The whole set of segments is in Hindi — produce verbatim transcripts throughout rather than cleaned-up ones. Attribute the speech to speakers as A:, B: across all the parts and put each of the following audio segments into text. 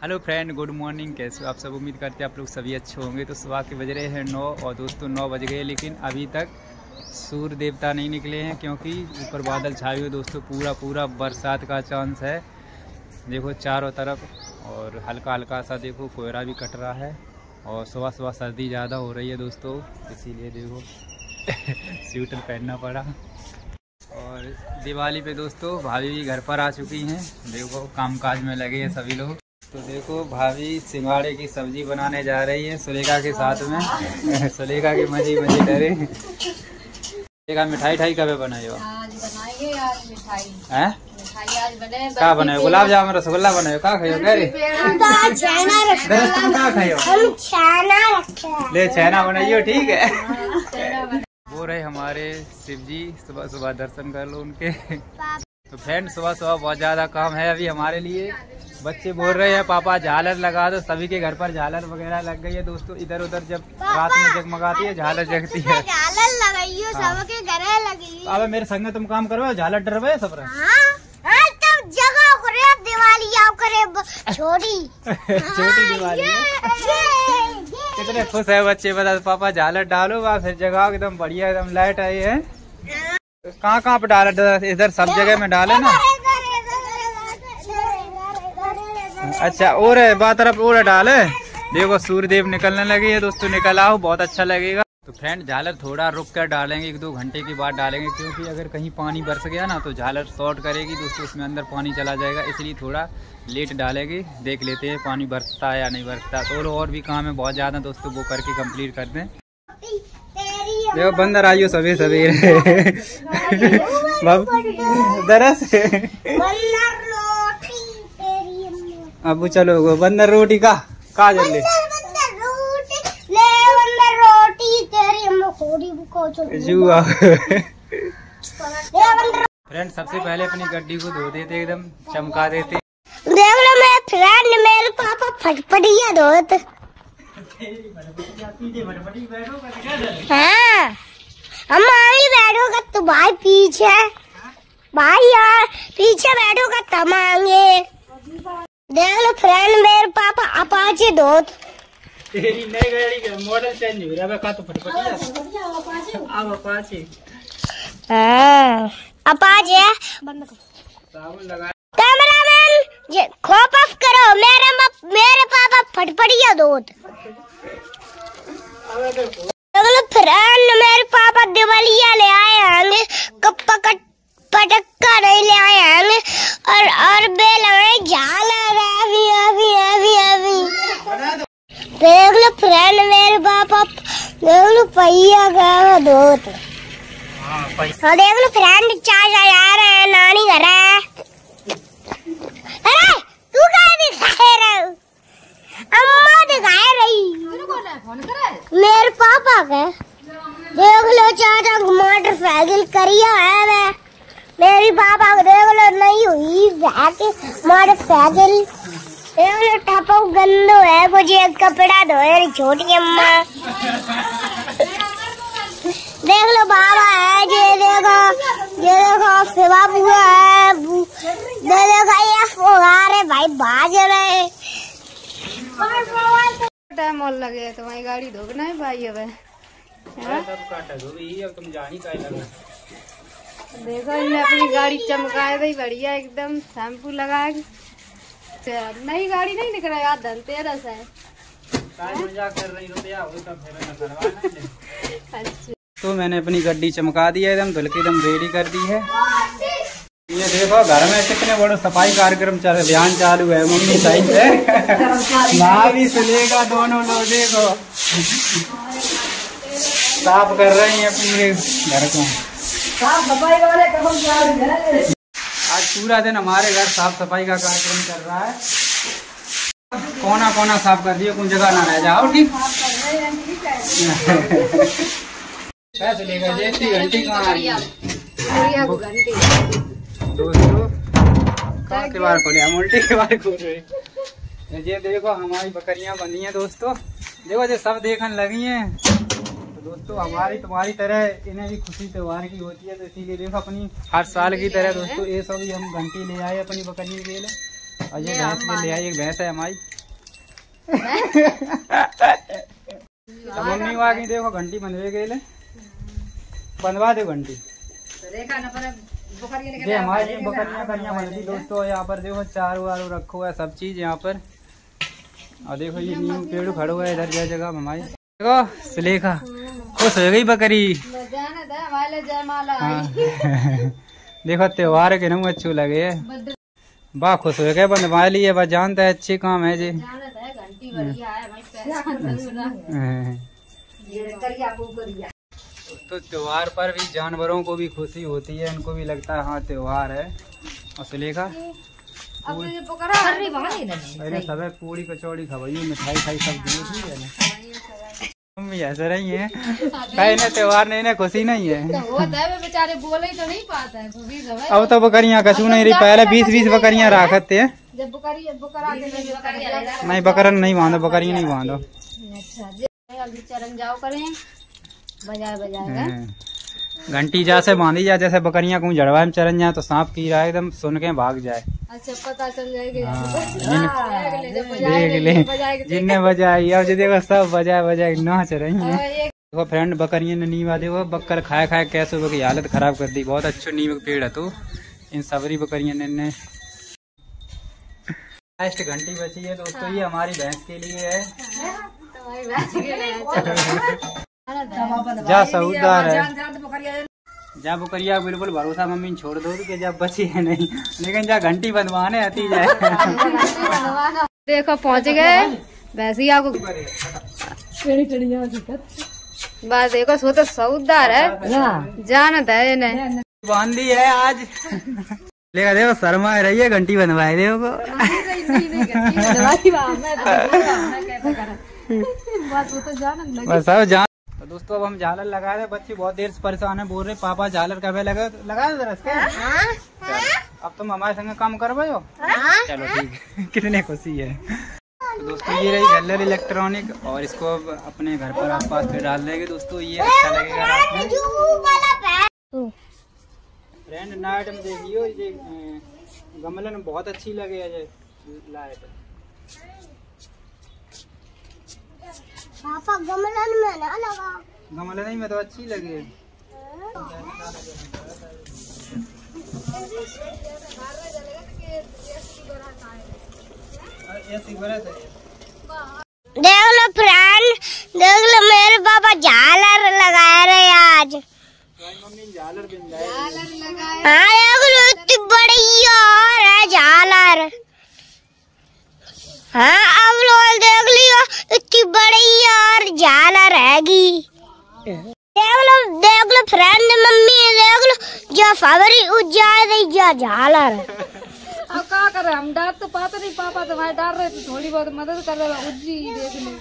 A: Hello friend, good morning. कैसे हो आप सब? उम्मीद करते हैं आप लोग सभी अच्छे होंगे। तो सुबह के बज रहे हैं नौ और दोस्तों नौ बज गए, लेकिन अभी तक सूर्य देवता नहीं निकले हैं क्योंकि ऊपर बादल छाए हुए दोस्तों। पूरा पूरा बरसात का चांस है, देखो चारों तरफ। और हल्का हल्का सा देखो कोहरा भी कट रहा है और सुबह सुबह सर्दी ज़्यादा हो रही है दोस्तों, इसीलिए देखो स्वेटर पहनना पड़ा। और दिवाली पे दोस्तों भाभी भी घर पर आ चुकी हैं, देखो कामकाज में लगे हैं सभी लोग। तो देखो भाभी सिंघाड़े की सब्जी बनाने जा रही है सुलेखा के साथ में सुलेखा के मजे मजे करे। सुलेखा मिठाई ठाई कब बनाई हो?
B: आज बनाएंगे यार मिठाई।
A: हैं?
B: मिठाई आज बने।
A: क्या बनाए? गुलाब जामुन रसगुल्ला बनाए? क्या खाइयो? कह रही क्या खाइयो? ले छेना बनाइयो, ठीक है। वो रहे हमारे शिव जी, सुबह सुबह दर्शन कर लो उनके। तो फ्रेंड सुबह सुबह बहुत ज़्यादा काम है अभी हमारे लिए। बच्चे बोल रहे हैं पापा झालर लगा दो, सभी के घर पर झालर वगैरह लग गई है दोस्तों। इधर उधर जब रात में जगमगाती है झालर जगती है।
C: झालर लगाइयो, सबके घर लगी।
A: अब मेरे संग तुम काम करो, झालर डरवे सब
C: जगह करे दिवाली आओ करे छोटी
A: छोटी दिवाली है। कितने खुश है बच्चे, बता पापा झालर डालो बा, फिर जगाओ एकदम बढ़िया, एकदम लाइट आई है। कहाँ कहाँ पे डाला? इधर सब जगह में डाले ना। अच्छा और बा तरफ और डाले। देखो सूर्यदेव निकलने लगे है दोस्तों, निकल आओ, बहुत अच्छा लगेगा। तो फ्रेंड झालर थोड़ा रुक कर डालेंगे, एक दो घंटे के बाद डालेंगे, क्योंकि अगर कहीं पानी बरस गया ना तो झालर शॉर्ट करेगी दोस्तों, उसमें अंदर पानी चला जाएगा, इसलिए थोड़ा लेट डालेंगे। देख लेते हैं पानी बरसता है या नहीं बरसता। तो और भी काम है बहुत ज़्यादा दोस्तों, वो करके कंप्लीट कर दें। देखो बंदर आइयो सवेरे सवेरे दरस अब चलो गो बंदर रोटी का का जल्दी जुआ। फ्रेंड सबसे पहले अपनी गड्डी को धो देते, एकदम चमका देते।
C: देख लो मेरे फ्रेंड, मेरे पापा फटफटिया धोते। हाँ हम आगे बैठोगा तो भाई पीछे, भाई यार पीछे बैठोगा तब आएंगे। देख लो फ्रेंड, मेरे पापा अपाचे धोत।
A: तेरी नई गाड़ी का मॉडल चेंज हो रहा है, का तो फटफटी अब अपाचे।
C: हाँ अपाचे बंद करो,
A: साबुन लगा।
C: कैमरामैन खोप ऑफ करो, मेरे मेरे पापा फटफटिया धोत। फ्रेंड मेरे पापा दिवालिया ले आए होंगे, कप्पा कट पटक्का नहीं ले आए होंगे, और और बेल में झालर अभी अभी अभी अभी। देख लो फ्रेंड मेरे पापा, देख लो पहिया गया धोत। हाँ देख लो फ्रेंड, चाचा जा रहे हैं, नानी घर है। अरे तू क्या दिखाए रहे? अम्मा दिखाए रही मेरे पापा के। देख लो चाचा मोटरसाइकिल करिया है वे, मेरी पापा को देख लो नहीं हुई मोटरसाइकिल। देख लो टपो गंदो है, कुछ एक कपड़ा धोए छोटी अम्मा। देख लो बाबा है, ये देखो ये देखो सेवा बुआ है, देखो ये फुहारे भाई बाज रहे।
B: टाइम और लगे तो वही गाड़ी धोना है भाई। अब
A: तुम जानी का लगा।
B: देखो इन्हें अपनी गाड़ी चमकाए गई बढ़िया, एकदम शैम्पू लगा के। नई गाड़ी नहीं निकल रहा, धनतेरस है।
A: कर रही अच्छा। तो मैंने अपनी गड्डी चमका दी है, एकदम धुल के एकदम रेडी कर दी है। ये देखो घर में कितने बड़े सफाई कार्यक्रम चल अभियान चालू है, मम्मी साइड से भाभी सुलेखा दोनों लोग देखो साफ कर रही हैं पूरे घर को। आज पूरा दिन हमारे घर साफ सफाई का कार्यक्रम चल रहा है, कोना कोना साफ कर दियो, कोई जगह ना रह जाओ, ठीक। कैसे लेगा जैसी घंटी कहाँ आ रही है दोस्तों? कहाँ के बार खोले हम? उल्टी के बार खोल रहे। ये देखो हमारी बकरियां बनी हैं दोस्तों, देखो ये सब देखने लगी हैं। तो दोस्तों हमारी तुम्हारी तरह इन्हें भी खुशी त्योहार की होती है, तो इसीलिए देखो अपनी हर साल की तरह दोस्तों ये सब हम घंटी ले आए अपनी बकरी के लिए। और ये भैंस के ले आई, एक भैंस है हमारी। तो मम्मी को आगे देखो घंटी बंधवे गए, बंधवा दो घंटी। ये हमारी बकरियां करियां बंधती दोस्तों। यहाँ पर देखो चारों वारों रखो हुआ है सब चीज यहाँ पर। और देखो ये नीम पेड़ खड़ा हुआ है इधर जगह जगह हमारी। देखो सुलेखा खुश हो गई बकरी। हाँ। देखो त्योहार के नू अच्छे लगे है, बा खुश हो गए बंधवा लिए। बस जानता है अच्छे काम है जी। तो त्योहार पर भी जानवरों को भी खुशी होती है, इनको भी लगता है हाँ त्योहार है। और सुलेखा अरे सब पूरी कचौड़ी खवाई, मिठाई खाई सब दी। मम्मी ऐसे रही है कहीं ना त्योहार नहीं ना खुशी नहीं है।
B: बेचारे बोले तो नहीं पाता है।
A: अब तो बकरियां कसू नहीं रही, पहले बीस बीस बकरियां रखते हैं।
B: जब बकरी बकरा
A: नहीं बकरन नहीं बांधो, बकरियां नहीं बांधो।
B: अच्छा चरण जाओ करें बजाय बजाय
A: घंटी जा से बांधी जाए, जैसे बकरियां को जड़वा में चरण जाए तो सांप कीड़ा एकदम सुन के भाग जाए।
B: अच्छा पता चल जाएगा।
A: देख ले जिनने बजाई, अब जो देखो सब बजाए बजाए नाच रही है। देखो फ्रेंड बकरियां ने नींव देखो बक्कर खाए खाए कैसे की हालत खराब कर दी। बहुत अच्छा नींव का पेड़ है तो इन सबरी बकरियां ने। लास्ट घंटी बची है दोस्तों, ये हमारी भैंस के लिए है। जा सऊदार है, जा बुकरिया बिल्कुल भरोसा मम्मी ने छोड़ दो कि जब बची है नहीं, लेकिन जा घंटी बंधवाने आती जाए।
B: देखो पहुंच गए भैंसिया को। बस देखो सो तो सऊदार है, जानत है इन्हें
A: बांधी है आज। लेगा देखो शर्मा रही है, घंटी बंधवाए देखो। बस अब जान। तो दोस्तों अब हम झालर लगा रहे, बच्चे बहुत देर से परेशान है, बोल रहे पापा झालर कब लगा लगा दे। अब तुम हमारे संग काम करवाओ। चलो ठीक है, कितने खुशी है। तो दोस्तों ये रही झालर इलेक्ट्रॉनिक, और इसको अब अपने घर पर आस पास पे डाल देंगे दोस्तों। ये अच्छा लगेगा रात में। फ्रेंड नाइट में देखियो ये गमलन बहुत अच्छी लगे है लाइट।
C: पापा गमलन में ना लगा,
A: गमलन में तो अच्छी लगे।
C: देख लो फ्रेंड, देख लो मेरे पापा झालर लगा रहे आज।
A: मम्मी झालर लगाए।
C: हाँ देख लो इतनी बड़ी और है झालर। हाँ अब लोग देख लियो इतनी बड़ी और झालर रहेगी। देख लो देख लो फ्रेंड, मम्मी देख लो जो फवरी उज्जा रही जो झालर।
B: अब क्या करे, हम डांट तो पाते नहीं, पापा तुम्हारे डाल रहे तो थोड़ी बहुत मदद कर रहे उज्जी देख ले।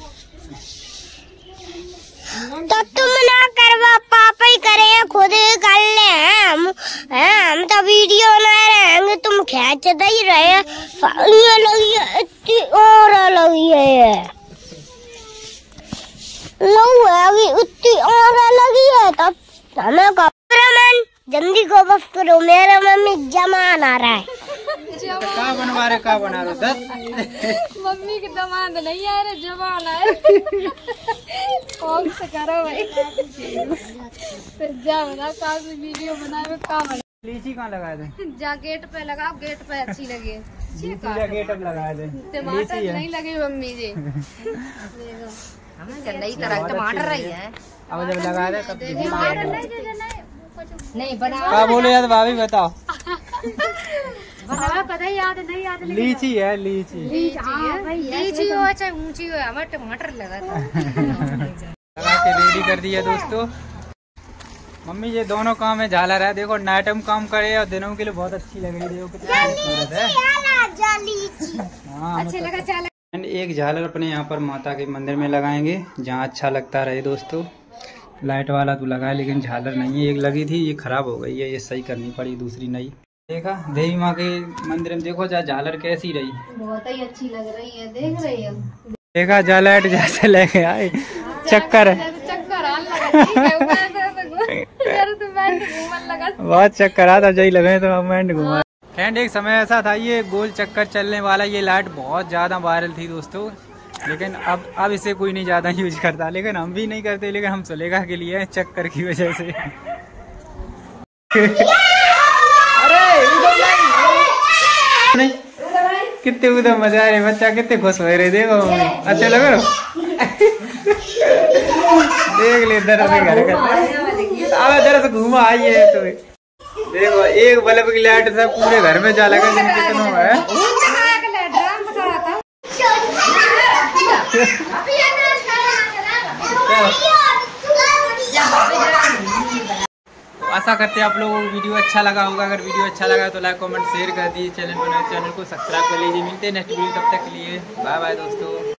C: तो तुम ना करवा, पापा ही करे, खुद ही कर ले। हम हैं हम तो वीडियो ना रहेंगे, तुम खींच दे ही रहे। ये लगी है इतनी और लगी है, इतनी और लगी है। तब हमें कैमरामैन जल्दी को बस करो, मेरा मम्मी जमान आ रहा है।
A: का बनवा रहे का बना रहे दस
B: मम्मी की दमाद नहीं आ रहे, जवान आए। कौन से करो भाई, फिर जा बना का वीडियो बनाए का बना।
A: लीची कहाँ लगाए थे?
B: जा गेट पे लगाओ, गेट पे अच्छी लगे।
A: गेट अब लगाए थे,
B: टमाटर नहीं लगे मम्मी जी।
D: हमें नई तरह टमाटर रही है।
A: अब जब लगाए थे कब
B: नहीं बना
A: क्या बोले यार भाभी बताओ।
B: बना पता ही याद नहीं याद
A: लीची है, लीची
B: लीची हो चाहे ऊंची हो, हमें टमाटर लगा था।
A: लगा के रेडी कर दिया दोस्तों। मम्मी ये दोनों काम है झालर है, देखो नाइट में काम करे और दिनों के लिए बहुत अच्छी लग रही है। देखो कितनी खूबसूरत है। हाँ
B: अच्छा लगा चला।
A: एंड एक झालर अपने यहाँ पर माता के मंदिर में लगाएंगे जहाँ अच्छा लगता रहे दोस्तों। लाइट वाला तो लगा है लेकिन झालर नहीं है, एक लगी थी ये खराब हो गई है, ये सही करनी पड़ी दूसरी नई। देखा देवी माँ के मंदिर में देखो जा झालर कैसी रही,
B: बहुत ही अच्छी लग रही है, देख रही है।
A: देखा जा लाइट जैसे लेके आए चक्कर
B: चक्कर
A: बहुत चक्कर आता जही लगे तो मैंने घुमा। फ्रेंड एक समय ऐसा था ये गोल चक्कर चलने वाला, ये लाइट बहुत ज्यादा वायरल थी दोस्तों। लेकिन अब अब इसे कोई नहीं ज़्यादा यूज करता, लेकिन हम भी नहीं करते, लेकिन हम सुलेखा के लिए चक्कर की वजह से। अरे नहीं कितने उधर मजा आ रहे, बच्चा कितने खुश हो रहे, देखो अच्छा लग रहा देख ले इधर घर अब इधर से घूमा आई है तो देखो एक बल्ब की लाइट से पूरे घर में जा लगा कितना है। आशा करते हैं आप लोगों को वीडियो अच्छा लगा होगा। अगर वीडियो अच्छा लगा तो लाइक कमेंट शेयर कर दीजिए, चैनल पर नए चैनल को सब्सक्राइब कर लीजिए। मिलते हैं नेक्स्ट वीडियो, तब तक के लिए बाय बाय दोस्तों।